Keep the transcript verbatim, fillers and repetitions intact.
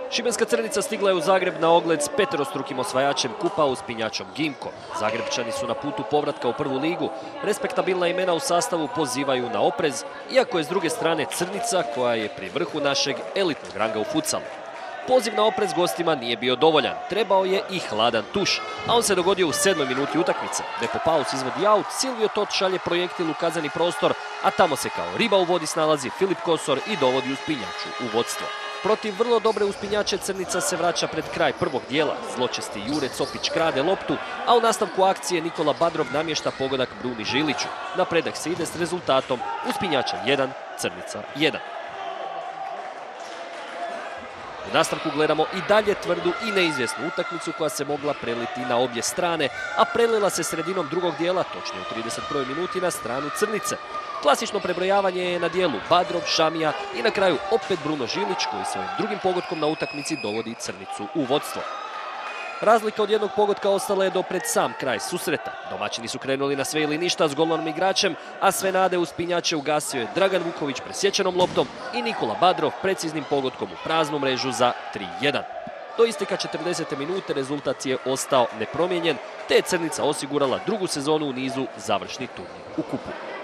Šibenska Crnica stigla je u Zagreb na ogled s peterostrukim osvajačem kupa uspinjačom Gimkom. Zagrebčani su na putu povratka u prvu ligu. Respektabilna imena u sastavu pozivaju na oprez, iako je s druge strane Crnica koja je pri vrhu našeg elitnog ranga u futsalu. Poziv na oprez gostima nije bio dovoljan, trebao je i hladan tuš, a on se dogodio u sedmoj minuti utakmice. Depo Paus izvodi aut, Silvio Tot šalje projektil u kazneni prostor, a tamo se kao riba u vodi snalazi Filip Kosor i dovodi uspinjaču u vodstvo. Protiv vrlo dobre uspinjače Crnica se vraća pred kraj prvog dijela. Zločesti Jure Copić krade loptu, a u nastavku akcije Nikola Badrov namješta pogodak Bruni Žiliću. Napredak se ide s rezultatom uspinjača jedan, Crnica jedan. U nastavku gledamo i dalje tvrdu i neizvjesnu utakmicu koja se mogla preliti na obje strane, a prelila se sredinom drugog dijela, točnije u trideset prvoj minuti, na stranu Crnice. Klasično prebrojavanje je na dijelu Badrov, Šamija i na kraju opet Bruno Žilić koji svojim drugim pogodkom na utakmici dovodi Crnicu u vodstvo. Razlika od jednog pogotka ostala je do pred sam kraj susreta. Domaćini su krenuli na sve ili ništa s golmanom igračem, a sve nade uspinjače ugasio je Dragan Vuković presječenom loptom i Nikola Badrov preciznim pogodkom u praznu mrežu za tri jedan. Do isteka četrdesete minute rezultat je ostao nepromijenjen, te je Crnica osigurala drugu sezonu u nizu završni turnir u kupu.